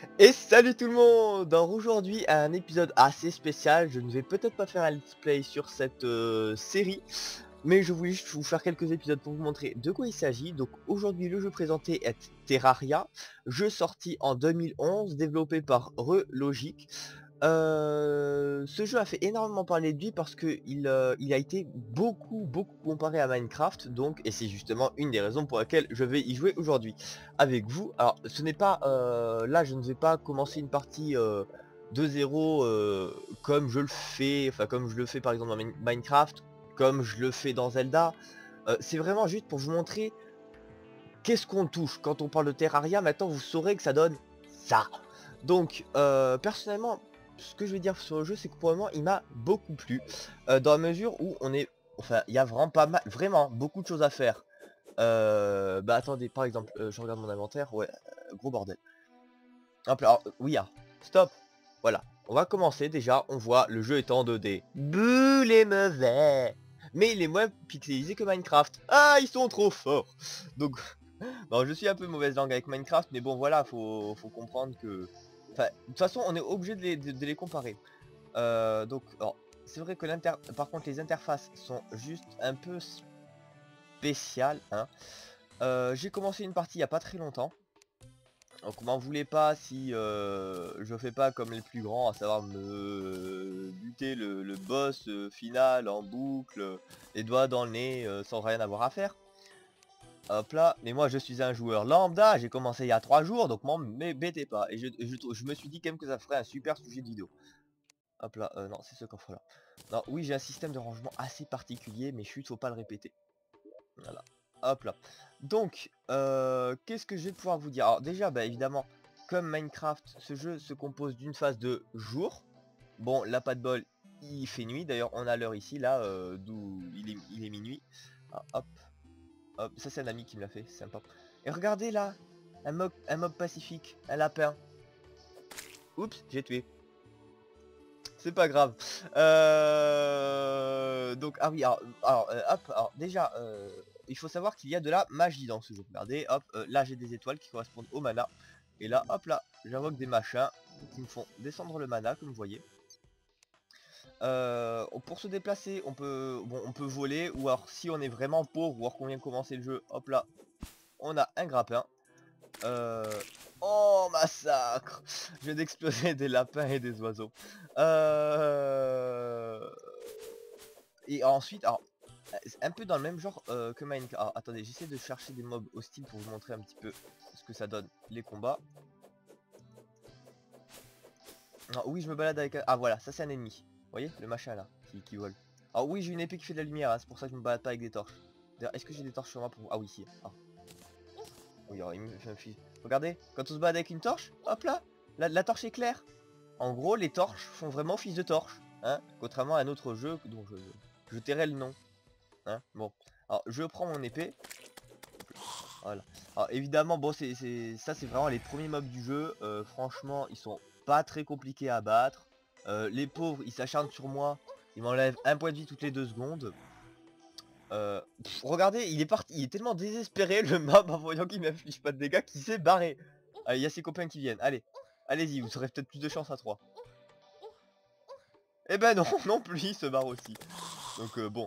Et salut tout le monde! Alors aujourd'hui un épisode assez spécial, je ne vais peut-être pas faire un let's play sur cette série, mais je voulais juste vous faire quelques épisodes pour vous montrer de quoi il s'agit. Donc aujourd'hui le jeu présenté est Terraria, jeu sorti en 2011, développé par Relogic. Ce jeu a fait énormément parler de lui parce que il a été beaucoup comparé à Minecraft, donc, et c'est justement une des raisons pour laquelle je vais y jouer aujourd'hui avec vous. Alors ce n'est pas là je ne vais pas commencer une partie de zéro comme je le fais, enfin comme je le fais par exemple dans Minecraft, comme je le fais dans Zelda. C'est vraiment juste pour vous montrer qu'est-ce qu'on touche quand on parle de Terraria. Maintenant vous saurez que ça donne ça. Donc personnellement, ce que je vais dire sur le jeu, c'est que pour le moment il m'a beaucoup plu, dans la mesure où on est, enfin il y a vraiment pas mal, vraiment beaucoup de choses à faire. Bah attendez, par exemple, je regarde mon inventaire, ouais, gros bordel. Hop là, alors, oui, ah, stop, voilà. On va commencer déjà, on voit le jeu est en 2D. Bouh les mauvais. Mais il est moins pixelisé que Minecraft. Ah, ils sont trop forts. Donc, bon, je suis un peu mauvaise langue avec Minecraft, mais bon voilà, faut comprendre que... Enfin, de toute façon, on est obligé de les comparer. Donc, alors, c'est vrai que par contre, les interfaces sont juste un peu spéciales, hein. J'ai commencé une partie il y a pas très longtemps. Donc m'en voulez pas si je fais pas comme les plus grands, à savoir me buter le boss final en boucle, les doigts dans le nez, sans rien avoir à faire. Hop là, mais moi je suis un joueur lambda, j'ai commencé il y a 3 jours, donc m'en m'embêtez pas. Et je me suis dit quand même que ça ferait un super sujet de vidéo. Hop là, non c'est ce coffre là. Non, oui j'ai un système de rangement assez particulier, mais chut, faut pas le répéter. Voilà. Hop là. Donc, qu'est-ce que je vais pouvoir vous dire? Alors déjà, bah évidemment, comme Minecraft, ce jeu se compose d'une phase de jour. Bon, là, pas de bol, il fait nuit. D'ailleurs, on a l'heure ici, là, d'où il est minuit. Ah, hop, hop, ça c'est un ami qui me l'a fait, c'est sympa. Et regardez là, un mob pacifique, un lapin. Oups, j'ai tué. C'est pas grave. Donc, ah oui, hop, alors déjà, il faut savoir qu'il y a de la magie dans ce jeu. Regardez, hop, là j'ai des étoiles qui correspondent au mana. Et là, hop là, j'invoque des machins qui me font descendre le mana, comme vous voyez. Pour se déplacer, on peut voler, ou alors si on est vraiment pauvre, ou alors qu'on vient de commencer le jeu, hop là, on a un grappin. Euh... Oh, massacre! Je viens d'exploser des lapins et des oiseaux. Et ensuite, alors, un peu dans le même genre que Minecraft. Alors, attendez, j'essaie de chercher des mobs hostiles pour vous montrer un petit peu ce que ça donne, les combats. Ah, oui, je me balade avec... Ah, voilà, ça c'est un ennemi. Vous voyez, le machin là, qui vole. Ah oui, j'ai une épée qui fait de la lumière, hein, c'est pour ça que je me balade pas avec des torches. D'ailleurs, est-ce que j'ai des torches sur moi pour... Ah oui, si. Ah. Oui, alors, il me fait un fusil. Regardez, quand on se balade avec une torche, hop là, la torche est claire. En gros, les torches font vraiment office de torche, hein, contrairement à un autre jeu dont je tairai le nom. Hein, bon, alors je prends mon épée. Voilà. Alors évidemment, bon, ça c'est vraiment les premiers mobs du jeu. Franchement, ils sont pas très compliqués à battre. Les pauvres, ils s'acharnent sur moi. Ils m'enlèvent un point de vie toutes les 2 secondes. Regardez, il est parti, il est tellement désespéré le mob en voyant qu'il m'inflige pas de dégâts qu'il s'est barré. Allez, il y a ses copains qui viennent. Allez, allez-y, vous aurez peut-être plus de chance à 3. Eh ben non, non plus, il se barre aussi. Donc bon.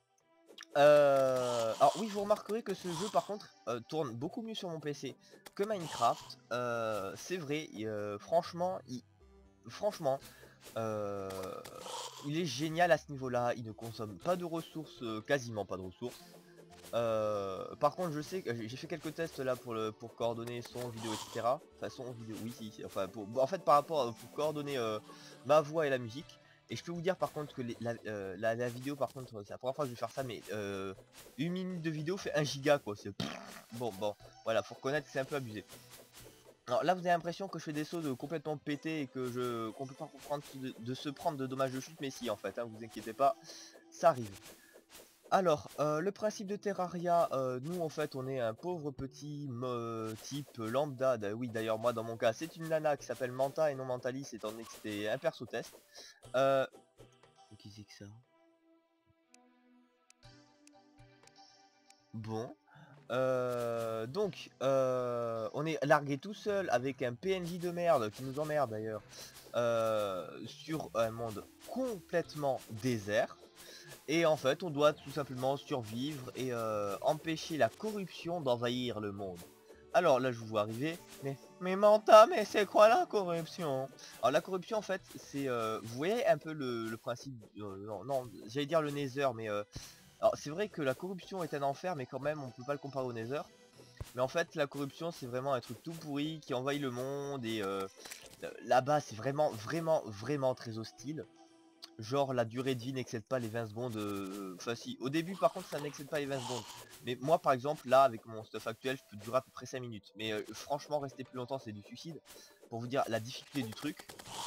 Alors oui, vous remarquerez que ce jeu par contre tourne beaucoup mieux sur mon PC que Minecraft. C'est vrai, franchement, franchement, euh, il est génial à ce niveau-là. Il ne consomme pas de ressources, quasiment pas de ressources. Par contre, je sais que j'ai fait quelques tests là pour coordonner son vidéo, etc. Enfin, son vidéo, oui, si, enfin, en fait, par rapport pour coordonner ma voix et la musique. Et je peux vous dire par contre que la vidéo, par contre, c'est la première fois que je vais faire ça, mais 1 minute de vidéo fait 1 giga quoi. Bon, voilà, faut reconnaître que c'est un peu abusé. Alors là, vous avez l'impression que je fais des sauts de complètement pété et que qu'on peut pas comprendre de se prendre de dommages de chute, mais si, en fait, hein, vous inquiétez pas, ça arrive. Alors, le principe de Terraria, nous en fait on est un pauvre petit type lambda. Oui, d'ailleurs moi dans mon cas c'est une nana qui s'appelle Manta et non Mentalis, étant donné que c'était un perso test. Euh... Qui c'est que ça? Bon. On est largué tout seul avec un PNJ de merde qui nous emmerde d'ailleurs, sur un monde complètement désert. Et en fait on doit tout simplement survivre et empêcher la corruption d'envahir le monde. Alors là je vous vois arriver, mais Manta, mais c'est quoi la corruption? Alors la corruption en fait c'est, vous voyez un peu le principe, non, j'allais dire le Nether, mais alors c'est vrai que la corruption est un enfer, mais quand même on peut pas le comparer au Nether. Mais en fait la corruption c'est vraiment un truc tout pourri qui envahit le monde et là-bas c'est vraiment très hostile. Genre la durée de vie n'excède pas les 20 secondes. Enfin si, au début par contre ça n'excède pas les 20 secondes. Mais moi par exemple là avec mon stuff actuel je peux durer à peu près 5 minutes. Mais franchement rester plus longtemps c'est du suicide. Pour vous dire la difficulté du truc.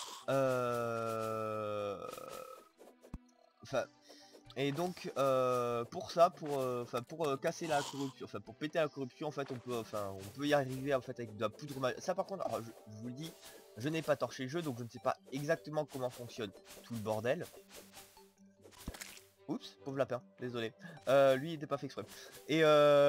Enfin, et donc pour ça, pour casser la corruption, enfin pour péter la corruption en fait on peut y arriver en fait avec de la poudre magique. Ça par contre, alors, je vous le dis, je n'ai pas torché le jeu donc je ne sais pas exactement comment fonctionne tout le bordel. Oups, pauvre lapin, désolé. Lui il était pas fait exprès. Et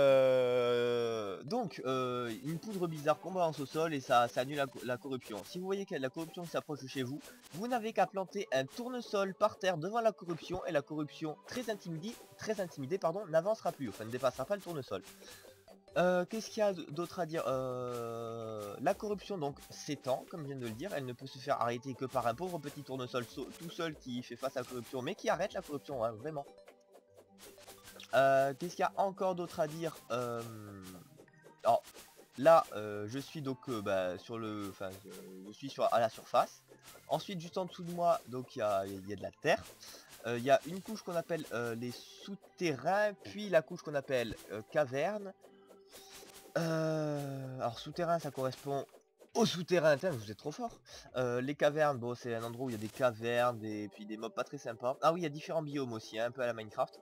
une poudre bizarre qu'on balance au sol et ça annule la corruption. Si vous voyez que la corruption s'approche de chez vous, vous n'avez qu'à planter un tournesol par terre devant la corruption et la corruption très intimidée pardon, n'avancera plus, enfin ne dépassera pas le tournesol. Qu'est-ce qu'il y a d'autre à dire? La corruption donc s'étend, comme je viens de le dire, elle ne peut se faire arrêter que par un pauvre petit tournesol tout seul qui fait face à la corruption, mais qui arrête la corruption, hein, vraiment. Qu'est-ce qu'il y a encore d'autre à dire? Alors là, je suis donc sur le, enfin, je suis à la surface. Ensuite, juste en dessous de moi, donc il y a de la terre. Il y a une couche qu'on appelle les souterrains, puis la couche qu'on appelle caverne. Alors souterrain ça correspond au souterrain, tiens, vous êtes trop fort. Les cavernes, bon c'est un endroit où il y a des cavernes et puis des mobs pas très sympas. Ah oui il y a différents biomes aussi, hein, un peu à la Minecraft.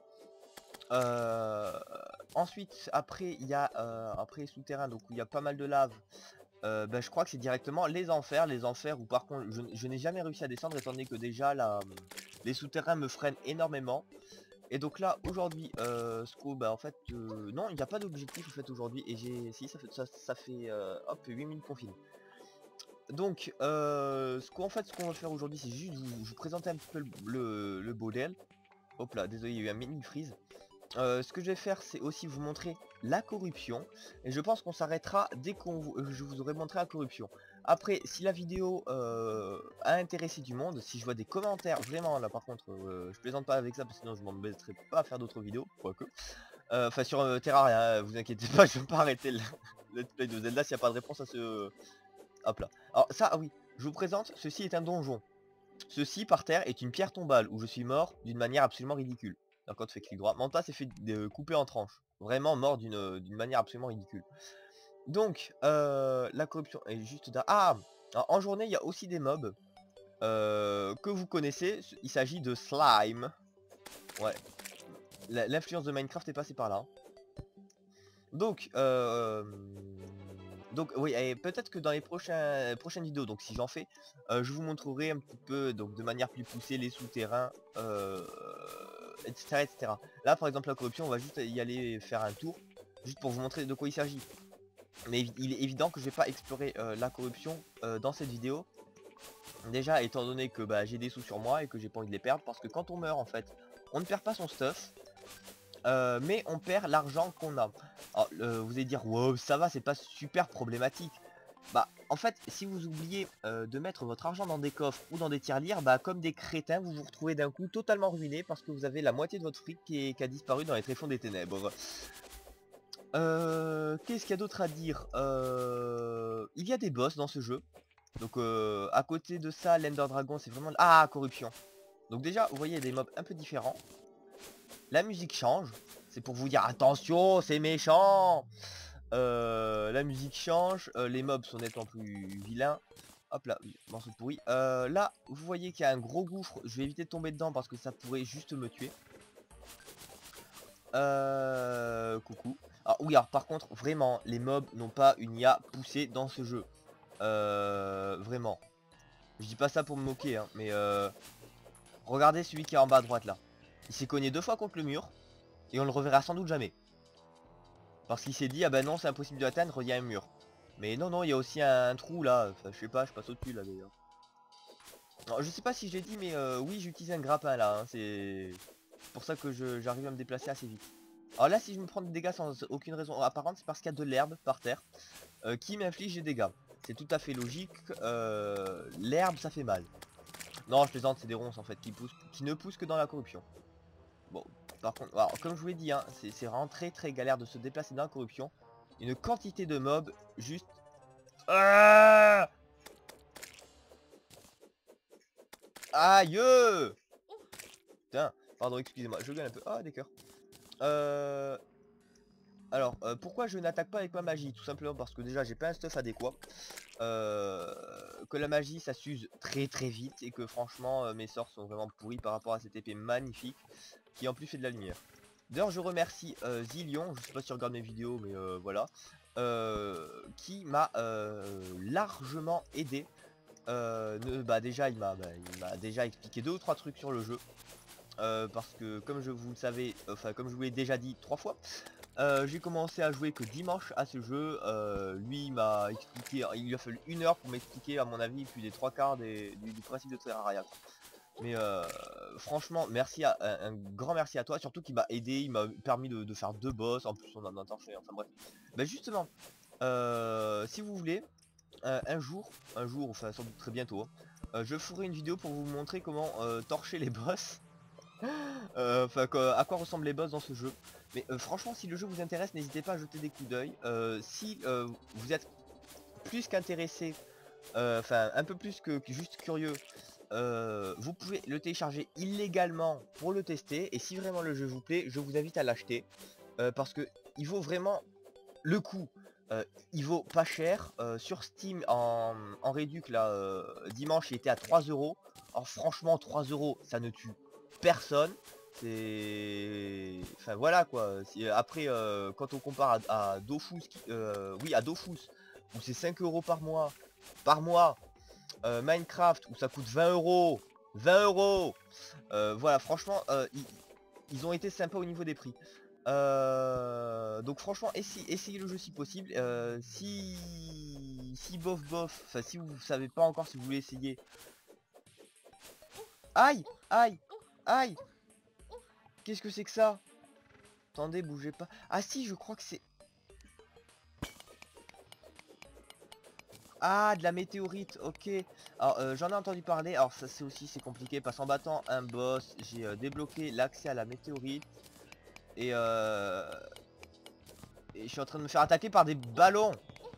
Ensuite après il y a après les souterrains donc où il y a pas mal de lave. Je crois que c'est directement les enfers où par contre je n'ai jamais réussi à descendre étant donné que déjà les souterrains me freinent énormément. Et donc là aujourd'hui en fait non il n'y a pas d'objectif en fait aujourd'hui et j'ai si ça fait hop 8 minutes qu'on filme. Donc ce qu'on va faire aujourd'hui c'est juste vous présenter un petit peu le modèle. Hop là désolé il y a eu un mini freeze. Ce que je vais faire c'est aussi vous montrer la corruption et je pense qu'on s'arrêtera dès je vous aurai montré la corruption. Après si la vidéo a intéressé du monde, si je vois des commentaires vraiment là par contre je plaisante pas avec ça parce que sinon je m'embêterai pas à faire d'autres vidéos, quoique. Enfin sur Terraria, vous inquiétez pas, je vais pas arrêter le let's play de Zelda s'il n'y a pas de réponse à ce... Hop là. Alors ça, ah oui, je vous présente, ceci est un donjon. Ceci par terre est une pierre tombale où je suis mort d'une manière absolument ridicule. Donc quand tu fais clic droit, Manta s'est fait couper en tranches. Vraiment mort d'une manière absolument ridicule. Donc la corruption est juste... Ah alors, en journée il y a aussi des mobs que vous connaissez, il s'agit de slime. Ouais, l'influence de Minecraft est passée par là. Donc oui, et peut-être que dans les prochaines vidéos, donc si j'en fais, je vous montrerai un petit peu donc de manière plus poussée les souterrains, etc. Là par exemple la corruption, on va juste y aller faire un tour, juste pour vous montrer de quoi il s'agit. Mais il est évident que je vais pas explorer la corruption dans cette vidéo. Déjà étant donné que j'ai des sous sur moi et que j'ai pas envie de les perdre, parce que quand on meurt en fait, on ne perd pas son stuff. Mais on perd l'argent qu'on a. Alors, vous allez dire wow ça va c'est pas super problématique. Bah en fait si vous oubliez de mettre votre argent dans des coffres ou dans des tirelires, comme des crétins vous vous retrouvez d'un coup totalement ruiné parce que vous avez la moitié de votre fric qui a disparu dans les tréfonds des ténèbres. Qu'est-ce qu'il y a d'autre à dire? Il y a des boss dans ce jeu. Donc à côté de ça l'Ender Dragon c'est vraiment... Ah corruption. Donc déjà vous voyez des mobs un peu différents. La musique change, c'est pour vous dire attention, c'est méchant. La musique change, les mobs sont nettement plus vilains. Hop là, morceau pourri. Là, vous voyez qu'il y a un gros gouffre. Je vais éviter de tomber dedans parce que ça pourrait juste me tuer. Coucou. Ah oui, alors par contre, vraiment, les mobs n'ont pas une IA poussée dans ce jeu. Vraiment. Je dis pas ça pour me moquer, hein, mais regardez celui qui est en bas à droite là. Il s'est cogné 2 fois contre le mur et on le reverra sans doute jamais. Parce qu'il s'est dit, ah bah non, c'est impossible de l'atteindre, il y a un mur. Mais non, non, il y a aussi un trou là. Enfin, je sais pas, je passe au-dessus là d'ailleurs. Alors, je sais pas si je l'ai dit, mais oui, j'utilise un grappin là. Hein, c'est pour ça que j'arrive à me déplacer assez vite. Alors là, si je me prends des dégâts sans aucune raison apparente, c'est parce qu'il y a de l'herbe par terre qui m'inflige des dégâts. C'est tout à fait logique. L'herbe, ça fait mal. Non, je plaisante, c'est des ronces en fait qui ne poussent que dans la corruption. Bon, par contre, alors, comme je vous l'ai dit, hein, c'est vraiment très très galère de se déplacer dans la corruption. Une quantité de mobs juste... Ah, aïe! Putain, pardon, excusez-moi, je gueule un peu. Ah, des cœurs. Alors, pourquoi je n'attaque pas avec ma magie? Tout simplement parce que déjà, j'ai pas un stuff adéquat. Que la magie, ça s'use très très vite. Et que franchement, mes sorts sont vraiment pourris par rapport à cette épée magnifique. Qui en plus fait de la lumière. D'ailleurs, je remercie Zillion, je sais pas si tu regardes mes vidéos, mais voilà, qui m'a largement aidé. Bah déjà, il m'a déjà expliqué 2 ou 3 trucs sur le jeu. Parce que comme vous le savez, enfin comme je vous l'ai déjà dit 3 fois, j'ai commencé à jouer que dimanche à ce jeu. Lui il m'a expliqué, il lui a fallu 1 heure pour m'expliquer à mon avis plus des 3 quarts du principe de Terraria. Mais franchement, merci un grand merci à toi, surtout qu'il m'a aidé, il m'a permis de faire 2 boss, en plus on en a torché, enfin bref. Bah justement, si vous voulez, un jour, enfin sans doute très bientôt, hein, je ferai une vidéo pour vous montrer comment torcher les boss. Enfin à quoi ressemblent les boss dans ce jeu. Mais franchement, si le jeu vous intéresse, n'hésitez pas à jeter des coups d'œil. Si vous êtes plus qu'intéressé, enfin un peu plus que juste curieux, vous pouvez le télécharger illégalement pour le tester. Et si vraiment le jeu vous plaît, je vous invite à l'acheter. Parce que il vaut vraiment le coup. Il vaut pas cher. Sur Steam en réduc là, dimanche il était à 3 euros. Alors franchement 3 euros ça ne tue personne. C'est... Enfin voilà quoi. Après quand on compare à Dofus, oui à Dofus, où c'est 5 euros par mois, Minecraft où ça coûte 20 euros, 20 euros. Voilà, franchement, ils ont été sympas au niveau des prix. Donc franchement, essayez le jeu si possible. Si bof bof, enfin si vous savez pas encore si vous voulez essayer. Aïe, aïe, aïe. Qu'est-ce que c'est que ça? Attendez, bougez pas. Ah si, je crois que c'est... Ah, de la météorite, ok. Alors, j'en ai entendu parler. Alors, ça, c'est compliqué parce qu'en battant un boss, j'ai débloqué l'accès à la météorite. Et, et je suis en train de me faire attaquer par des ballons.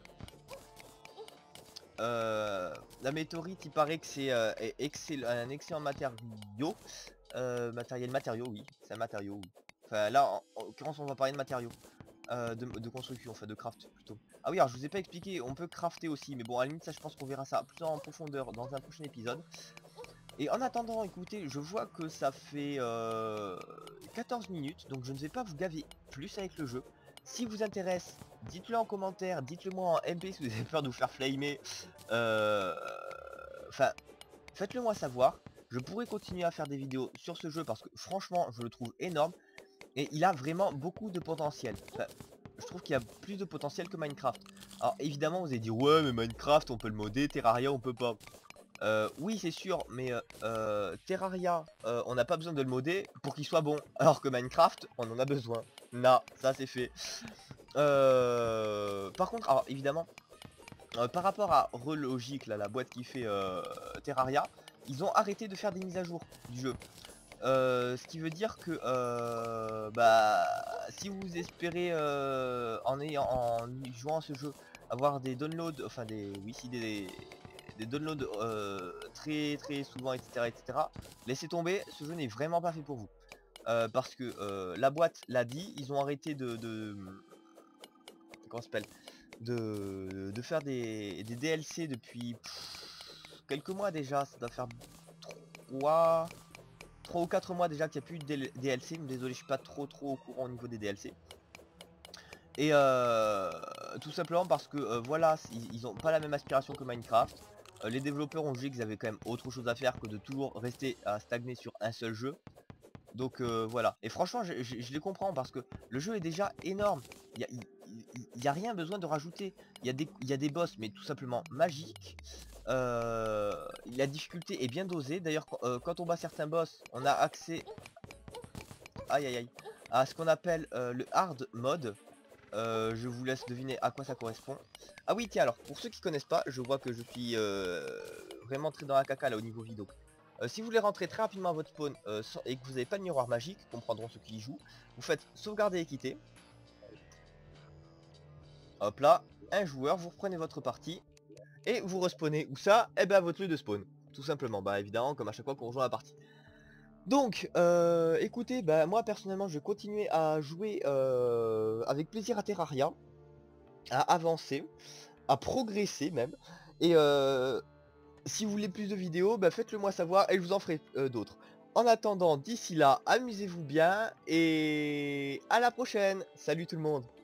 La météorite, il paraît que c'est un excellent matériau. Matériau, oui. C'est un matériau, oui. Enfin, là, en l'occurrence, on va parler de matériaux. De construction, enfin de craft plutôt. Ah oui, alors je vous ai pas expliqué, on peut crafter aussi, mais bon à la limite ça je pense qu'on verra ça plus en profondeur dans un prochain épisode. Et en attendant, écoutez, je vois que ça fait 14 minutes, donc je ne vais pas vous gaver plus avec le jeu. Si vous intéresse, dites-le en commentaire, dites-le moi en MP si vous avez peur de vous faire flamer. Enfin, faites-le moi savoir. Je pourrais continuer à faire des vidéos sur ce jeu parce que franchement je le trouve énorme. Et il a vraiment beaucoup de potentiel. Enfin, je trouve qu'il y a plus de potentiel que Minecraft. Alors évidemment vous allez dire ouais mais Minecraft on peut le modder, Terraria on peut pas. Oui c'est sûr, mais Terraria on n'a pas besoin de le modder pour qu'il soit bon. Alors que Minecraft on en a besoin. Non, ça c'est fait. Par contre, alors évidemment, par rapport à Relogic, là, la boîte qui fait Terraria, ils ont arrêté de faire des mises à jour du jeu. Ce qui veut dire que bah si vous espérez en jouant à ce jeu avoir des downloads, enfin des oui si des downloads très très souvent etc, laissez tomber, ce jeu n'est vraiment pas fait pour vous. Parce que la boîte l'a dit, ils ont arrêté comment ça s'appelle de faire des DLC depuis quelques mois déjà, ça doit faire 3 ou 4 mois déjà qu'il n'y a plus de DLC. Désolé, je suis pas trop au courant au niveau des DLC. Et tout simplement parce que voilà, ils ont pas la même aspiration que Minecraft. Les développeurs ont jugé qu'ils avaient quand même autre chose à faire que de toujours rester à stagner sur un seul jeu. Donc voilà. Et franchement, je les comprends parce que le jeu est déjà énorme. il y a rien besoin de rajouter. Il y a des boss, mais tout simplement magiques. La difficulté est bien dosée. D'ailleurs, quand on bat certains boss, on a accès, aïe aïe aïe, à ce qu'on appelle le hard mode. Je vous laisse deviner à quoi ça correspond. Ah oui, tiens, alors, pour ceux qui connaissent pas, je vois que je suis vraiment très dans la caca là au niveau vidéo. Si vous voulez rentrer très rapidement à votre spawn et que vous n'avez pas de miroir magique, comprendront ceux qui y jouent, vous faites sauvegarder et quitter. Hop là, un joueur, vous reprenez votre partie et vous respawnez où ça? Eh ben à votre lieu de spawn, tout simplement. Bah évidemment, comme à chaque fois qu'on rejoint la partie. Donc, écoutez, bah moi personnellement, je vais continuer à jouer avec plaisir à Terraria, à avancer, à progresser même. Et si vous voulez plus de vidéos, bah faites-le moi savoir et je vous en ferai d'autres. En attendant, d'ici là, amusez-vous bien et à la prochaine. Salut tout le monde.